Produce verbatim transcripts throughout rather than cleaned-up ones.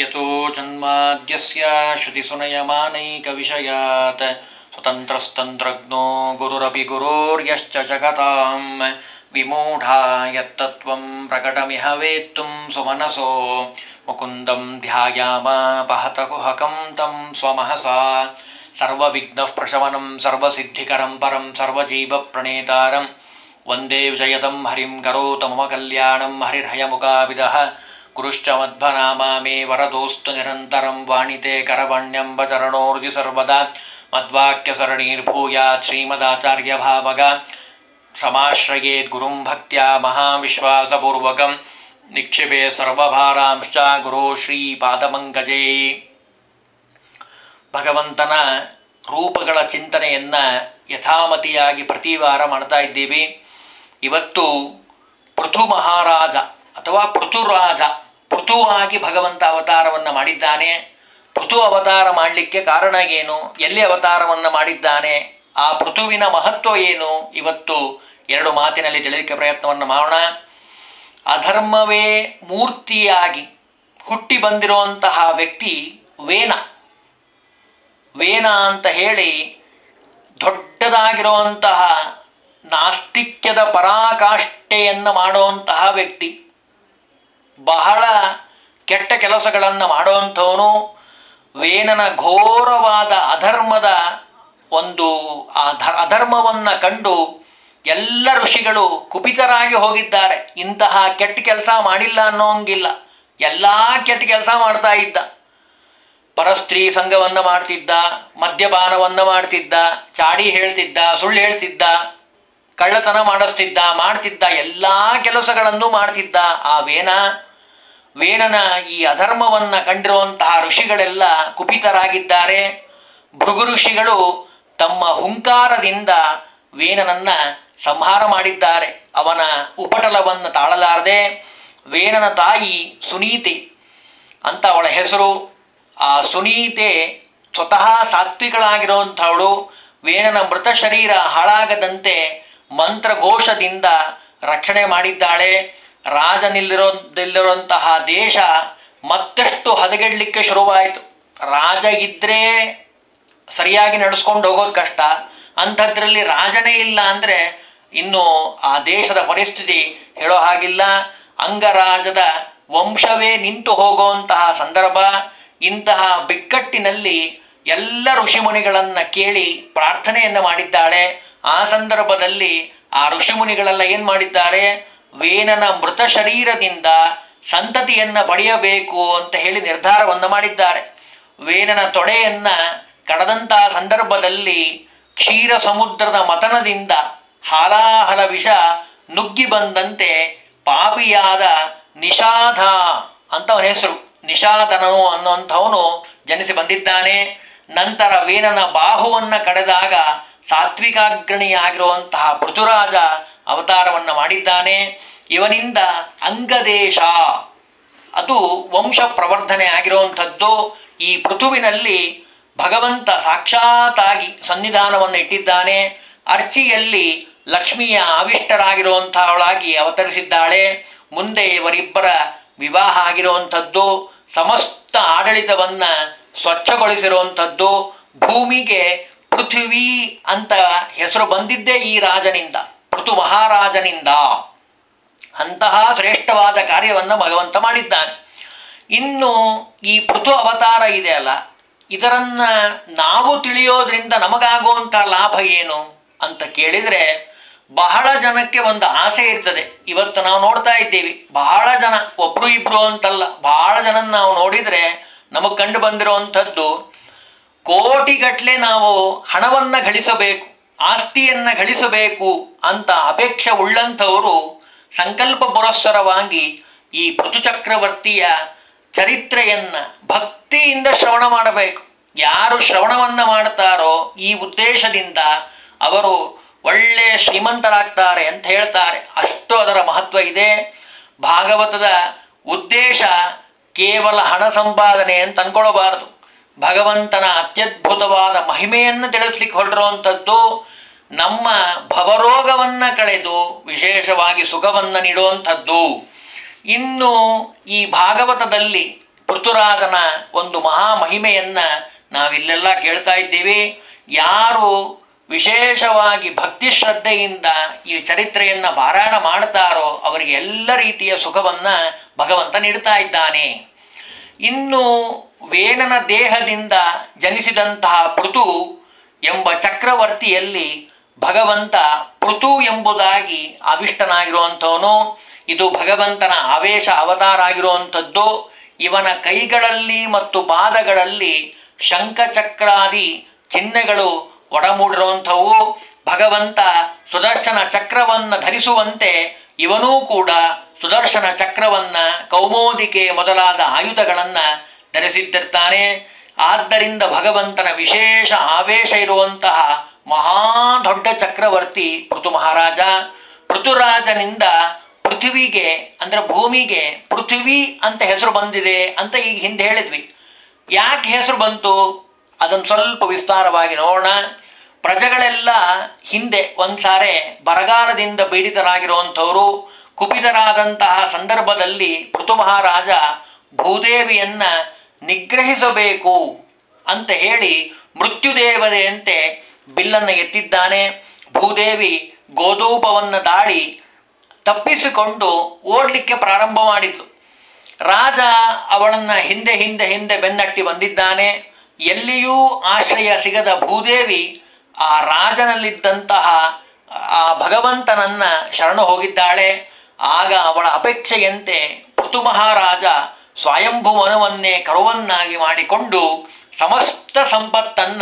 ಯತೋ ಜನ್ಮಾದ್ಯಸ್ಯ ಶ್ರುತಿಸುನಯಮಾನೈಕವಿಷಯಾತ್ ಸ್ವತಂತ್ರಸ್ತಂತ್ರಜ್ಞೋ ಗುರುರಪಿ ಗುರೋರ್ಯಶ್ಚ ಜಗತಾಂ ವಿಮೂಢಾ ಯತ್ತತ್ವಂ ಪ್ರಕಟಮಿಹ ವೇತ್ತುಂ ಸುಮನಸೋ ಮುಕುಂದಂ ಧ್ಯಾಯಾಮ ಪಹತ ಕುಹಕಂ ತಂ ಸ್ವಮಹಸಾ ಸರ್ವವಿಘ್ನಃ ಪ್ರಶಮನಂ ಸರ್ವಸಿದ್ಧಿಕರಂ ಪರಂ ಸರ್ವಜೀವಪ್ರಣೇತಾರಂ ವಂದೇ ವಿಜಯದಂ ಹರಿಂ ಕರೋತು ಮಮ ಕಲ್ಯಾಣಂ ಹರಿರ್ಹಯಮುಖಾವಿದಃ ಗುರುಶ್ಚ ಮಧ್ವನಾಮಾ ಮೇ ವರದೋಸ್ತು ನಿರಂತರಂ ವಾಣಿತೆ ಕರವಣ್ಯಂಬ ಚರಣೋರ್ಜಿ ಸರ್ವದಾ ಮದ್ವಾಕ್ಯಸರಣೀರ್ಭೂಯಾತ್ ಶ್ರೀಮದಾಚಾರ್ಯಭಾವಗ ಸಮಾಶ್ರಯೇತ್ ಗುರುಂ ಭಕ್ತ್ಯಾ ಮಹಾವಿಶ್ವಾಸಪೂರ್ವಕಂ ನಿಕ್ಷಿಪೇ ಸರ್ವಭಾರಾಂಶ್ಚ ಗುರು ಶ್ರೀ ಪಾದಪಂಕಜೇ. ಭಗವಂತನ ರೂಪಗಳ ಚಿಂತನೆಯನ್ನು ಯಥಾಮತಿಯಾಗಿ ಪ್ರತಿ ವಾರ ಮಾಡ್ತಾ ಇದ್ದೀವಿ. ಇವತ್ತು ಪೃಥು ಮಹಾರಾಜ ಅಥವಾ ಪೃಥುರಾಜ, ಪೃಥುವಾಗಿ ಭಗವಂತ ಅವತಾರವನ್ನು ಮಾಡಿದ್ದಾನೆ. ಪೃಥು ಅವತಾರ ಮಾಡಲಿಕ್ಕೆ ಕಾರಣ ಏನು, ಎಲ್ಲಿ ಅವತಾರವನ್ನು ಮಾಡಿದ್ದಾನೆ, ಆ ಪೃಥುವಿನ ಮಹತ್ವ ಏನು, ಇವತ್ತು ಎರಡು ಮಾತಿನಲ್ಲಿ ತಿಳಿಯಲಿಕ್ಕೆ ಪ್ರಯತ್ನವನ್ನು ಮಾಡೋಣ. ಅಧರ್ಮವೇ ಮೂರ್ತಿಯಾಗಿ ಹುಟ್ಟಿ ಬಂದಿರುವಂತಹ ವ್ಯಕ್ತಿ ವೇನ. ವೇನ ಅಂತ ಹೇಳಿ ದೊಡ್ಡದಾಗಿರುವಂತಹ ನಾಸ್ತಿಕ್ಯದ ಪರಾಕಾಷ್ಠೆಯನ್ನು ಮಾಡುವಂತಹ ವ್ಯಕ್ತಿ, ಬಹಳ ಕೆಟ್ಟ ಕೆಲಸಗಳನ್ನು ಮಾಡುವಂಥವನು. ವೇನನ ಘೋರವಾದ ಅಧರ್ಮದ ಒಂದು ಅಧರ್ಮವನ್ನು ಕಂಡು ಎಲ್ಲ ಋಷಿಗಳು ಕುಪಿತರಾಗಿ ಹೋಗಿದ್ದಾರೆ. ಇಂತಹ ಕೆಟ್ಟ ಕೆಲಸ ಮಾಡಿಲ್ಲ ಅನ್ನೋಂಗಿಲ್ಲ, ಎಲ್ಲ ಕೆಟ್ಟ ಕೆಲಸ ಮಾಡ್ತಾ ಇದ್ದ. ಪರಸ್ತ್ರೀ ಸಂಘವನ್ನು ಮಾಡ್ತಿದ್ದ, ಮದ್ಯಪಾನವನ್ನು ಮಾಡ್ತಿದ್ದ, ಚಾಡಿ ಹೇಳ್ತಿದ್ದ, ಸುಳ್ಳು ಹೇಳ್ತಿದ್ದ, ಕಳ್ಳತನ ಮಾಡಿಸ್ತಿದ್ದ, ಮಾಡ್ತಿದ್ದ, ಎಲ್ಲ ಕೆಲಸಗಳನ್ನು ಮಾಡ್ತಿದ್ದ ಆ ವೇನ. ವೇನನ ಈ ಅಧರ್ಮವನ್ನು ಕಂಡಿರುವಂತಹ ಋಷಿಗಳೆಲ್ಲ ಕುಪಿತರಾಗಿದ್ದಾರೆ. ಭೃಗು ಋಷಿಗಳು ತಮ್ಮ ಹುಂಕಾರದಿಂದ ವೇನನನ್ನ ಸಂಹಾರ ಮಾಡಿದ್ದಾರೆ. ಅವನ ಉಪಟಳವನ್ನು ತಾಳಲಾರದೆ ವೇನನ ತಾಯಿ ಸುನೀತೆ ಅಂತ ಅವಳ ಹೆಸರು. ಆ ಸುನೀತೆ ಸ್ವತಃ ಸಾತ್ವಿಕಳಾಗಿರುವಂಥವಳು. ವೇನನ ಮೃತ ಶರೀರ ಹಾಳಾಗದಂತೆ ಮಂತ್ರಘೋಷದಿಂದ ರಕ್ಷಣೆ ಮಾಡಿದ್ದಾಳೆ. ರಾಜನಿಲ್ಲಿರೋದಿಲ್ಲಿರುವಂತಹ ದೇಶ ಮತ್ತಷ್ಟು ಹದಗೆಡಲಿಕ್ಕೆ ಶುರುವಾಯಿತು. ರಾಜ ಇದ್ದರೆ ಸರಿಯಾಗಿ ನಡೆಸ್ಕೊಂಡು ಹೋಗೋದು ಕಷ್ಟ, ಅಂಥದ್ರಲ್ಲಿ ರಾಜನೇ ಇಲ್ಲ ಅಂದರೆ ಇನ್ನು ಆ ದೇಶದ ಪರಿಸ್ಥಿತಿ ಹೇಳೋ ಹಾಗಿಲ್ಲ. ಅಂಗರಾಜದ ವಂಶವೇ ನಿಂತು ಹೋಗುವಂತಹ ಸಂದರ್ಭ. ಇಂತಹ ಬಿಕ್ಕಟ್ಟಿನಲ್ಲಿ ಎಲ್ಲ ಋಷಿಮುನಿಗಳನ್ನು ಕೇಳಿ ಪ್ರಾರ್ಥನೆಯನ್ನು ಮಾಡಿದ್ದಾಳೆ. ಆ ಸಂದರ್ಭದಲ್ಲಿ ಆ ಋಷಿಮುನಿಗಳೆಲ್ಲ ಏನು ಮಾಡಿದ್ದಾರೆ, ವೇನನ ಮೃತ ಶರೀರದಿಂದ ಸಂತತಿಯನ್ನು ಪಡೆಯಬೇಕು ಅಂತ ಹೇಳಿ ನಿರ್ಧಾರವನ್ನು ಮಾಡಿದ್ದಾರೆ. ವೇನನ ತೊಡೆಯನ್ನು ಕಡದಂತಹ ಸಂದರ್ಭದಲ್ಲಿ ಕ್ಷೀರ ಸಮುದ್ರದ ಮತನದಿಂದ ಹಾಲಾಹಲ ವಿಷ ನುಗ್ಗಿ ಬಂದಂತೆ ಪಾಪಿಯಾದ ನಿಷಾಧ ಅಂತ ಅವನ ಹೆಸರು, ನಿಷಾದನನು ಅನ್ನುವಂಥವನು ಜನಿಸಿ ಬಂದಿದ್ದಾನೆ. ನಂತರ ವೇನನ ಬಾಹುವನ್ನು ಕಡೆದಾಗ ಸಾತ್ವಿಕಾಗ್ರಣಿಯಾಗಿರುವಂತಹ ಪೃಥುರಾಜ ಅವತಾರವನ್ನು ಮಾಡಿದ್ದಾನೆ. ಇವನಿಂದ ಅಂಗದೇಶ ಅದು ವಂಶ ಪ್ರವರ್ಧನೆ ಆಗಿರುವಂಥದ್ದು. ಈ ಪೃಥುವಿನಲ್ಲಿ ಭಗವಂತ ಸಾಕ್ಷಾತ್ತಾಗಿ ಸನ್ನಿಧಾನವನ್ನು ಇಟ್ಟಿದ್ದಾನೆ. ಅರ್ಚಿಯಲ್ಲಿ ಲಕ್ಷ್ಮಿಯ ಆವಿಷ್ಟರಾಗಿರುವಂಥವಳಾಗಿ ಅವತರಿಸಿದ್ದಾಳೆ. ಮುಂದೆ ಇವರಿಬ್ಬರ ವಿವಾಹ ಆಗಿರುವಂಥದ್ದು. ಸಮಸ್ತ ಆಡಳಿತವನ್ನು ಸ್ವಚ್ಛಗೊಳಿಸಿರುವಂಥದ್ದು. ಭೂಮಿಗೆ ಪೃಥ್ವಿ ಅಂತ ಹೆಸರು ಬಂದಿದ್ದೇ ಈ ರಾಜನಿಂದ, ಪೃಥು ಮಹಾರಾಜನಿಂದ. ಅಂತಹ ಶ್ರೇಷ್ಠವಾದ ಕಾರ್ಯವನ್ನು ಭಗವಂತ ಮಾಡಿದ್ದಾನೆ. ಇನ್ನು ಈ ಪೃಥು ಅವತಾರ ಇದೆ ಅಲ್ಲ, ಇದರನ್ನು ನಾವು ತಿಳಿಯೋದ್ರಿಂದ ನಮಗಾಗುವಂಥ ಲಾಭ ಏನು ಅಂತ ಕೇಳಿದರೆ ಬಹಳ ಜನಕ್ಕೆ ಒಂದು ಆಸೆ ಇರ್ತದೆ. ಇವತ್ತು ನಾವು ನೋಡ್ತಾ ಇದ್ದೀವಿ, ಬಹಳ ಜನ, ಒಬ್ಬರು ಇಬ್ಬರು ಅಂತಲ್ಲ, ಬಹಳ ಜನ ನಾವು ನೋಡಿದರೆ ನಮಗೆ ಕಂಡು ಬಂದಿರುವಂಥದ್ದು, ಕೋಟಿಗಟ್ಟಲೆ ನಾವು ಹಣವನ್ನು ಗಳಿಸಬೇಕು, ಆಸ್ತಿಯನ್ನು ಗಳಿಸಬೇಕು ಅಂತ ಅಪೇಕ್ಷೆ ಉಳ್ಳಂಥವರು ಸಂಕಲ್ಪ ಪುರಸ್ಸರವಾಗಿ ಈ ಪೃಥು ಚಕ್ರವರ್ತಿಯ ಚರಿತ್ರೆಯನ್ನು ಭಕ್ತಿಯಿಂದ ಶ್ರವಣ ಮಾಡಬೇಕು. ಯಾರು ಶ್ರವಣವನ್ನು ಮಾಡ್ತಾರೋ ಈ ಉದ್ದೇಶದಿಂದ ಅವರು ಒಳ್ಳೆಯ ಶ್ರೀಮಂತರಾಗ್ತಾರೆ ಅಂತ ಹೇಳ್ತಾರೆ. ಅಷ್ಟು ಅದರ ಮಹತ್ವ ಇದೆ. ಭಾಗವತದ ಉದ್ದೇಶ ಕೇವಲ ಹಣ ಸಂಪಾದನೆ ಅಂತ ಅಂದ್ಕೊಳ್ಬಾರ್ದು. ಭಗವಂತನ ಅತ್ಯದ್ಭುತವಾದ ಮಹಿಮೆಯನ್ನು ತಿಳಿಸ್ಲಿಕ್ಕೆ ಹೊರಟಿರುವಂಥದ್ದು. ನಮ್ಮ ಭವರೋಗವನ್ನು ಕಳೆದು ವಿಶೇಷವಾಗಿ ಸುಖವನ್ನು ನೀಡುವಂಥದ್ದು. ಇನ್ನು ಈ ಭಾಗವತದಲ್ಲಿ ಪೃಥುರಾಜನ ಒಂದು ಮಹಾ ಮಹಿಮೆಯನ್ನ ನಾವಿಲ್ಲೆಲ್ಲ ಕೇಳ್ತಾ ಇದ್ದೀವಿ. ಯಾರು ವಿಶೇಷವಾಗಿ ಭಕ್ತಿ ಶ್ರದ್ಧೆಯಿಂದ ಈ ಚರಿತ್ರೆಯನ್ನ ಪಾರಾಯಣ ಮಾಡ್ತಾರೋ ಅವರಿಗೆ ಎಲ್ಲ ರೀತಿಯ ಸುಖವನ್ನ ಭಗವಂತ ನೀಡ್ತಾ ಇದ್ದಾನೆ. ಇನ್ನು ವೇನನ ದೇಹದಿಂದ ಜನಿಸಿದಂತಹ ಪೃಥು ಎಂಬ ಚಕ್ರವರ್ತಿಯಲ್ಲಿ ಭಗವಂತ ಪೃಥು ಎಂಬುದಾಗಿ ಆವಿಷ್ಟನಾಗಿರುವಂಥವನು. ಇದು ಭಗವಂತನ ಆವೇಶ ಅವತಾರ ಆಗಿರುವಂಥದ್ದು. ಇವನ ಕೈಗಳಲ್ಲಿ ಮತ್ತು ಪಾದಗಳಲ್ಲಿ ಶಂಖಚಕ್ರಾದಿ ಚಿಹ್ನೆಗಳು ಒಡಮೂಡಿರುವಂಥವು. ಭಗವಂತ ಸುದರ್ಶನ ಚಕ್ರವನ್ನು ಧರಿಸುವಂತೆ ಇವನೂ ಕೂಡ ಸುದರ್ಶನ ಚಕ್ರವನ್ನ, ಕೌಮೋದಿಕೆ ಮೊದಲಾದ ಆಯುಧಗಳನ್ನ ಧರಿಸಿದ್ದಿರ್ತಾನೆ. ಆದ್ದರಿಂದ ಭಗವಂತನ ವಿಶೇಷ ಆವೇಶ ಇರುವಂತಹ ಮಹಾ ದೊಡ್ಡ ಚಕ್ರವರ್ತಿ ಪೃಥು ಮಹಾರಾಜ. ಪೃಥುರಾಜನಿಂದ ಪೃಥ್ವಿಗೆ ಅಂದ್ರೆ ಭೂಮಿಗೆ ಪೃಥ್ವಿ ಅಂತ ಹೆಸರು ಬಂದಿದೆ ಅಂತ ಈಗ ಹಿಂದೆ ಹೇಳಿದ್ವಿ. ಯಾಕೆ ಹೆಸರು ಬಂತು ಅದನ್ನು ಸ್ವಲ್ಪ ವಿಸ್ತಾರವಾಗಿ ನೋಡೋಣ. ಪ್ರಜೆಗಳೆಲ್ಲ ಹಿಂದೆ ಒಂದ್ಸಾರೆ ಬರಗಾಲದಿಂದ ಪೀಡಿತರಾಗಿರುವಂಥವರು. ಕುಪಿತರಾದಂತಹ ಸಂದರ್ಭದಲ್ಲಿ ಪೃಥು ಮಹಾರಾಜ ಭೂದೇವಿಯನ್ನ ನಿಗ್ರಹಿಸಬೇಕು ಅಂತ ಹೇಳಿ ಮೃತ್ಯುದೇವತೆಯಂತೆ ಬಿಲ್ಲನ್ನು ಎತ್ತಿದ್ದಾನೆ. ಭೂದೇವಿ ಗೋಧೂಪವನ್ನು ದಾಳಿ ತಪ್ಪಿಸಿಕೊಂಡು ಓಡಲಿಕ್ಕೆ ಪ್ರಾರಂಭ ಮಾಡಿದ್ಲು. ರಾಜ ಅವಳನ್ನು ಹಿಂದೆ ಹಿಂದೆ ಹಿಂದೆ ಬೆನ್ನಟ್ಟಿ ಬಂದಿದ್ದಾನೆ. ಎಲ್ಲಿಯೂ ಆಶ್ರಯ ಸಿಗದ ಭೂದೇವಿ ಆ ರಾಜನಲ್ಲಿದ್ದಂತಹ ಆ ಭಗವಂತನನ್ನ ಶರಣು ಹೋಗಿದ್ದಾಳೆ. ಆಗ ಅವಳ ಅಪೇಕ್ಷೆಯಂತೆ ಪೃಥು ಮಹಾರಾಜ ಸ್ವಯಂಭು ಮನುವನ್ನೇ ಕರುವನ್ನಾಗಿ ಮಾಡಿಕೊಂಡು ಸಮಸ್ತ ಸಂಪತ್ತನ್ನ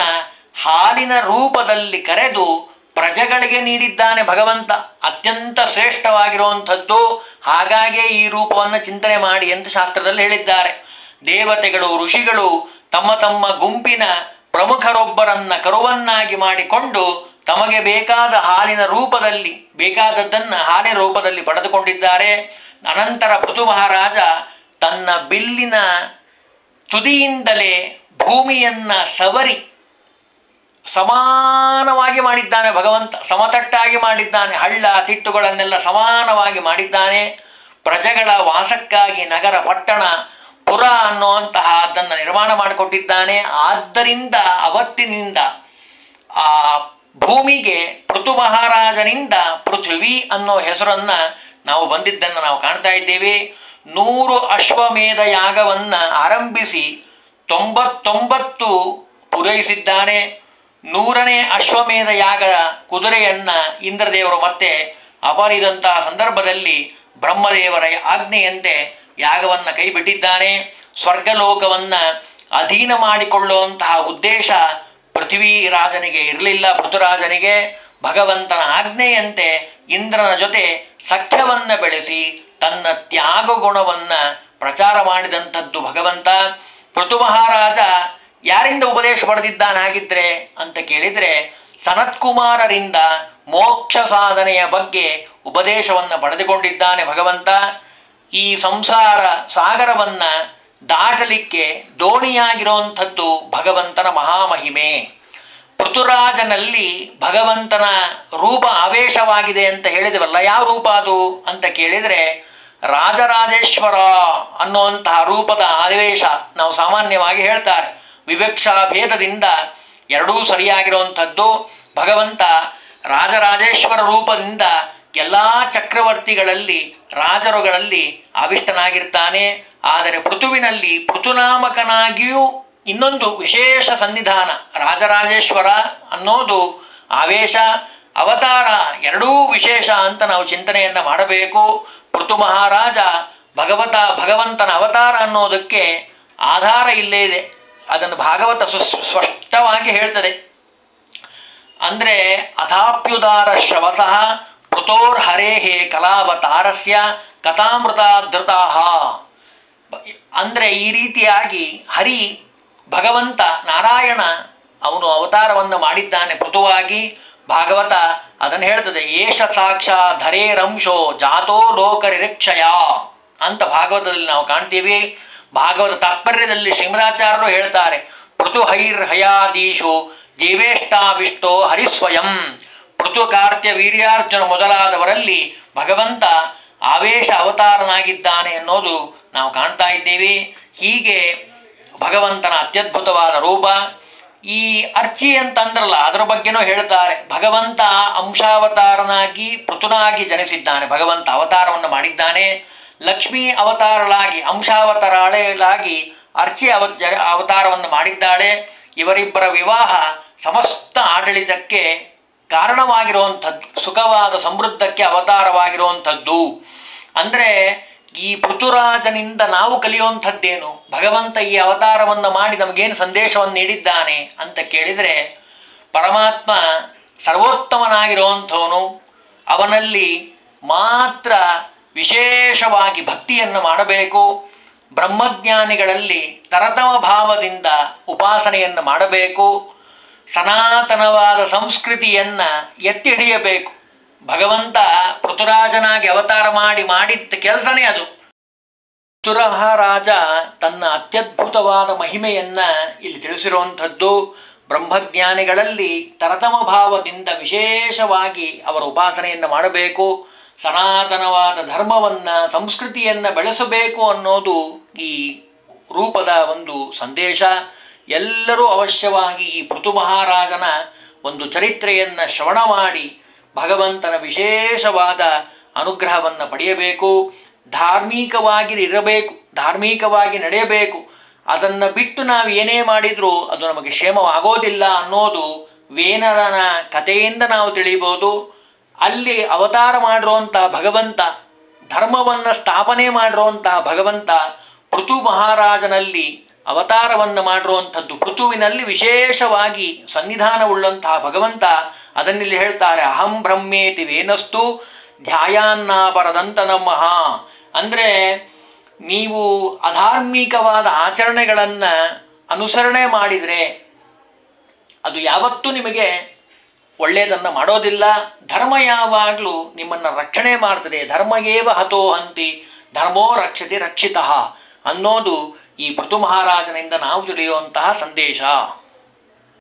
ಹಾಲಿನ ರೂಪದಲ್ಲಿ ಕರೆದು ಪ್ರಜೆಗಳಿಗೆ ನೀಡಿದ್ದಾನೆ ಭಗವಂತ. ಅತ್ಯಂತ ಶ್ರೇಷ್ಠವಾಗಿರುವಂಥದ್ದು. ಹಾಗಾಗಿ ಈ ರೂಪವನ್ನು ಚಿಂತನೆ ಮಾಡಿ ಅಂತ ಶಾಸ್ತ್ರದಲ್ಲಿ ಹೇಳಿದ್ದಾರೆ. ದೇವತೆಗಳು ಋಷಿಗಳು ತಮ್ಮ ತಮ್ಮ ಗುಂಪಿನ ಪ್ರಮುಖರೊಬ್ಬರನ್ನ ಕರುವನ್ನಾಗಿ ಮಾಡಿಕೊಂಡು ತಮಗೆ ಬೇಕಾದ ಹಾಲಿನ ರೂಪದಲ್ಲಿ ಬೇಕಾದದ್ದನ್ನು ಹಾಲಿನ ರೂಪದಲ್ಲಿ ಪಡೆದುಕೊಂಡಿದ್ದಾರೆ. ಅನಂತರ ಪೃಥು ಮಹಾರಾಜ ತನ್ನ ಬಿಲ್ಲಿನ ತುದಿಯಿಂದಲೇ ಭೂಮಿಯನ್ನ ಸವರಿ ಸಮಾನವಾಗಿ ಮಾಡಿದ್ದಾನೆ ಭಗವಂತ. ಸಮತಟ್ಟಾಗಿ ಮಾಡಿದ್ದಾನೆ. ಹಳ್ಳ ತಿಟ್ಟುಗಳನ್ನೆಲ್ಲ ಸಮಾನವಾಗಿ ಮಾಡಿದ್ದಾನೆ. ಪ್ರಜೆಗಳ ವಾಸಕ್ಕಾಗಿ ನಗರ ಪಟ್ಟಣ ಪುರ ಅನ್ನುವಂತಹ ಅದನ್ನು ನಿರ್ಮಾಣ ಮಾಡಿಕೊಟ್ಟಿದ್ದಾನೆ. ಆದ್ದರಿಂದ ಅವತ್ತಿನಿಂದ ಆ ಭೂಮಿಗೆ ಪೃಥು ಮಹಾರಾಜನಿಂದ ಪೃಥ್ವಿ ಅನ್ನೋ ಹೆಸರನ್ನ ನಾವು ಬಂದಿದ್ದನ್ನು ನಾವು ಕಾಣ್ತಾ ಇದ್ದೇವೆ. ನೂರು ಅಶ್ವಮೇಧ ಯಾಗವನ್ನ ಆರಂಭಿಸಿ ತೊಂಬತ್ತೊಂಬತ್ತು ಪೂರೈಸಿದ್ದಾನೆ. ನೂರನೇ ಅಶ್ವಮೇಧ ಯಾಗ ಕುದುರೆಯನ್ನ ಇಂದ್ರದೇವರು ಮತ್ತೆ ಅಪಹರಿದಂತಹ ಸಂದರ್ಭದಲ್ಲಿ ಬ್ರಹ್ಮದೇವರ ಆಜ್ಞೆಯಂತೆ ಯಾಗವನ್ನ ಕೈ ಬಿಟ್ಟಿದ್ದಾನೆ. ಸ್ವರ್ಗಲೋಕವನ್ನ ಅಧೀನ ಮಾಡಿಕೊಳ್ಳುವಂತಹ ಉದ್ದೇಶ ಪೃಥ್ವಿ ರಾಜನಿಗೆ ಇರಲಿಲ್ಲ. ಪೃಥುರಾಜನಿಗೆ ಭಗವಂತನ ಆಜ್ಞೆಯಂತೆ ಇಂದ್ರನ ಜೊತೆ ಸಖ್ಯವನ್ನ ಬೆಳೆಸಿ ತನ್ನ ತ್ಯಾಗ ಗುಣವನ್ನ ಪ್ರಚಾರ ಮಾಡಿದಂಥದ್ದು ಭಗವಂತ. ಪೃಥು ಮಹಾರಾಜ ಯಾರಿಂದ ಉಪದೇಶ ಪಡೆದಿದ್ದಾನೆ ಹಾಗಿದ್ರೆ ಅಂತ ಕೇಳಿದರೆ ಸನತ್ಕುಮಾರರಿಂದ ಮೋಕ್ಷ ಸಾಧನೆಯ ಬಗ್ಗೆ ಉಪದೇಶವನ್ನು ಪಡೆದುಕೊಂಡಿದ್ದಾನೆ ಭಗವಂತ. ಈ ಸಂಸಾರ ಸಾಗರವನ್ನ ದಾಟಲಿಕ್ಕೆ ದೋಣಿಯಾಗಿರುವಂಥದ್ದು ಭಗವಂತನ ಮಹಾಮಹಿಮೆ. ಪೃಥುರಾಜನಲ್ಲಿ ಭಗವಂತನ ರೂಪ ಆವೇಶವಾಗಿದೆ ಅಂತ ಹೇಳಿದವಲ್ಲ, ಯಾವ ರೂಪ ಅದು ಅಂತ ಕೇಳಿದರೆ ರಾಜರಾಜೇಶ್ವರ ಅನ್ನುವಂತಹ ರೂಪದ ಆವೇಶ ನಾವು ಸಾಮಾನ್ಯವಾಗಿ ಹೇಳ್ತಾರೆ. ವಿವಕ್ಷಾ ಭೇದದಿಂದ ಎರಡೂ ಸರಿಯಾಗಿರುವಂಥದ್ದು. ಭಗವಂತ ರಾಜರಾಜೇಶ್ವರ ರೂಪದಿಂದ ಎಲ್ಲ ಚಕ್ರವರ್ತಿಗಳಲ್ಲಿ ರಾಜರುಗಳಲ್ಲಿ ಆವಿಷ್ಟನಾಗಿರ್ತಾನೆ. ಆದರೆ ಪೃಥುವಿನಲ್ಲಿ ಪೃಥುನಾಮಕನಾಗಿಯೂ ಇನ್ನೊಂದು ವಿಶೇಷ ಸನ್ನಿಧಾನ. ರಾಜರಾಜೇಶ್ವರ ಅನ್ನೋದು ಆವೇಶ, ಅವತಾರ ಎರಡೂ ವಿಶೇಷ ಅಂತ ನಾವು ಚಿಂತನೆಯನ್ನು ಮಾಡಬೇಕು. ಪೃಥು ಮಹಾರಾಜ ಭಗವತ ಭಗವಂತನ ಅವತಾರ ಅನ್ನೋದಕ್ಕೆ ಆಧಾರ ಇಲ್ಲೇ ಇದೆ. ಅದನ್ನು ಭಾಗವತ ಸು ಸ್ಪಷ್ಟವಾಗಿ ಹೇಳ್ತದೆ. ಅಂದರೆ ಅಥಾಪ್ಯುದಾರ ಶ್ರವಸಃ ಪೃಥೋರ್ ಹರೇಹೇ ಕಲಾವತಾರಸ್ಯ ಕಥಾಮೃತಾಧೃತಾಹ. ಅಂದರೆ ಈ ರೀತಿಯಾಗಿ ಹರಿ ಭಗವಂತ ನಾರಾಯಣ ಅವನು ಅವತಾರವನ್ನು ಮಾಡಿದ್ದಾನೆ ಪೃಥುವಾಗಿ. ಭಾಗವತ ಅದನ್ನು ಹೇಳ್ತದೆ. ಏಷ ಸಾಕ್ಷಾತ್ ಧರೇರಂಶೋ ಜಾತೋ ಲೋಕರಿರಕ್ಷಯ ಅಂತ ಭಾಗವತದಲ್ಲಿ ನಾವು ಕಾಣ್ತೀವಿ. ಭಾಗವತ ತಾತ್ಪರ್ಯದಲ್ಲಿ ಶ್ರೀಮದಾಚಾರ್ಯರು ಹೇಳ್ತಾರೆ, ಪೃಥು ಹೈರ್ ಹಯಾದೀಶು ದೇವೇಷ್ಟಾವಿಷ್ಟೋ ಹರಿಸ್ವಯಂ. ಪೃಥು ಕಾರ್ತ್ಯ ವೀರ್ಯಾರ್ಜುನ ಮೊದಲಾದವರಲ್ಲಿ ಭಗವಂತ ಆವೇಶ ಅವತಾರನಾಗಿದ್ದಾನೆ ಅನ್ನೋದು ನಾವು ಕಾಣ್ತಾ ಇದ್ದೇವೆ. ಹೀಗೆ ಭಗವಂತನ ಅತ್ಯದ್ಭುತವಾದ ರೂಪ. ಈ ಅರ್ಚಿ ಅಂತಂದ್ರಲ್ಲ, ಅದರ ಬಗ್ಗೆನೂ ಹೇಳ್ತಾರೆ. ಭಗವಂತ ಅಂಶಾವತಾರನಾಗಿ ಪೃಥುನಾಗಿ ಜನಿಸಿದ್ದಾನೆ. ಭಗವಂತ ಅವತಾರವನ್ನು ಮಾಡಿದ್ದಾನೆ. ಲಕ್ಷ್ಮೀ ಅವತಾರಳಾಗಿ ಅಂಶಾವತಾರಳಾಗಿ ಅರ್ಚಿ ಅವ ಜ ಅವತಾರವನ್ನು ಮಾಡಿದ್ದಾಳೆ. ಇವರಿಬ್ಬರ ವಿವಾಹ ಸಮಸ್ತ ಆಡಳಿತಕ್ಕೆ ಕಾರಣವಾಗಿರುವಂಥದ್ದು, ಸುಖವಾದ ಸಮೃದ್ಧಕ್ಕೆ ಅವತಾರವಾಗಿರುವಂಥದ್ದು. ಅಂದರೆ ಈ ಪೃಥುರಾಜನಿಂದ ನಾವು ಕಲಿಯುವಂಥದ್ದೇನು? ಭಗವಂತ ಈ ಅವತಾರವನ್ನು ಮಾಡಿ ನಮಗೇನು ಸಂದೇಶವನ್ನು ನೀಡಿದ್ದಾನೆ ಅಂತ ಕೇಳಿದರೆ, ಪರಮಾತ್ಮ ಸರ್ವೋತ್ತಮನಾಗಿರುವಂಥವನು. ಅವನಲ್ಲಿ ಮಾತ್ರ ವಿಶೇಷವಾಗಿ ಭಕ್ತಿಯನ್ನು ಮಾಡಬೇಕು. ಬ್ರಹ್ಮಜ್ಞಾನಿಗಳಲ್ಲಿ ತರತಮ ಭಾವದಿಂದ ಉಪಾಸನೆಯನ್ನು ಮಾಡಬೇಕು. ಸನಾತನವಾದ ಸಂಸ್ಕೃತಿಯನ್ನು ಎತ್ತಿ ಹಿಡಿಯಬೇಕು. ಭಗವಂತ ಪೃಥುರಾಜನಾಗಿ ಅವತಾರ ಮಾಡಿ ಮಾಡಿದ್ದ ಕೆಲಸನೇ ಅದು. ಪೃಥುರಾಜ ತನ್ನ ಅತ್ಯದ್ಭುತವಾದ ಮಹಿಮೆಯನ್ನು ಇಲ್ಲಿ ತಿಳಿಸಿರುವಂಥದ್ದು. ಬ್ರಹ್ಮಜ್ಞಾನಿಗಳಲ್ಲಿ ತರತಮ ಭಾವದಿಂದ ವಿಶೇಷವಾಗಿ ಅವರ ಉಪಾಸನೆಯನ್ನು ಮಾಡಬೇಕು. ಸನಾತನವಾದ ಧರ್ಮವನ್ನು, ಸಂಸ್ಕೃತಿಯನ್ನು ಬೆಳೆಸಬೇಕು ಅನ್ನೋದು ಈ ರೂಪದ ಒಂದು ಸಂದೇಶ. ಎಲ್ಲರೂ ಅವಶ್ಯವಾಗಿ ಈ ಪೃಥು ಮಹಾರಾಜನ ಒಂದು ಚರಿತ್ರೆಯನ್ನು ಶ್ರವಣ ಮಾಡಿ ಭಗವಂತನ ವಿಶೇಷವಾದ ಅನುಗ್ರಹವನ್ನು ಪಡೆಯಬೇಕು. ಧಾರ್ಮಿಕವಾಗಿ ಇರಬೇಕು, ಧಾರ್ಮಿಕವಾಗಿ ನಡೆಯಬೇಕು. ಅದನ್ನು ಬಿಟ್ಟು ನಾವು ಏನೇ ಮಾಡಿದರೂ ಅದು ನಮಗೆ ಕ್ಷೇಮವಾಗೋದಿಲ್ಲ ಅನ್ನೋದು ವೇನರನ ಕಥೆಯಿಂದ ನಾವು ತಿಳಿಬೋದು. ಅಲ್ಲಿ ಅವತಾರ ಮಾಡಿರುವಂತಹ ಭಗವಂತ, ಧರ್ಮವನ್ನು ಸ್ಥಾಪನೆ ಮಾಡಿರುವಂತಹ ಭಗವಂತ ಪೃಥು ಮಹಾರಾಜನಲ್ಲಿ ಅವತಾರವನ್ನು ಮಾಡಿರುವಂಥದ್ದು. ಪೃಥುವಿನಲ್ಲಿ ವಿಶೇಷವಾಗಿ ಸನ್ನಿಧಾನವುಳ್ಳಂತಹ ಭಗವಂತ. ಅದನ್ನಿಲ್ಲಿ ಹೇಳ್ತಾರೆ, ಅಹಂ ಬ್ರಹ್ಮೇತಿ ವೇನಸ್ತು ಧ್ಯಾಯಾನ್ನಾಪರದಂತ ನಮ್ಮಃ. ಅಂದರೆ ನೀವು ಅಧಾರ್ಮಿಕವಾದ ಆಚರಣೆಗಳನ್ನು ಅನುಸರಣೆ ಮಾಡಿದರೆ ಅದು ಯಾವತ್ತೂ ನಿಮಗೆ ಒಳ್ಳೆಯದನ್ನು ಮಾಡೋದಿಲ್ಲ. ಧರ್ಮ ಯಾವಾಗಲೂ ನಿಮ್ಮನ್ನು ರಕ್ಷಣೆ ಮಾಡ್ತದೆ. ಧರ್ಮಗೇವ ಹತೋ ಹಂತಿ ಧರ್ಮೋ ರಕ್ಷತಿ ರಕ್ಷಿತಃ ಅನ್ನೋದು ಈ ಪೃಥು ಮಹಾರಾಜನಿಂದ ನಾವು ತಿಳಿಯುವಂತಹ ಸಂದೇಶ.